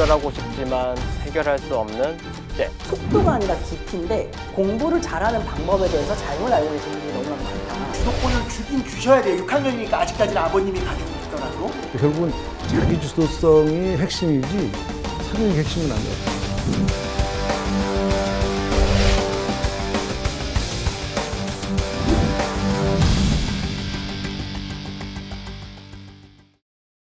해결하고 싶지만 해결할 수 없는 숙제. 속도가 아니라 깊이인데 공부를 잘하는 방법에 대해서 잘못 알고 계신 분들이 너무나 많다. 주도권을 주긴 주셔야 돼요. 6학년이니까 아직까지는 아버님이 가지고 있더라도. 결국은 자기 주도성이 핵심이지 사교육이 핵심은 아니에요.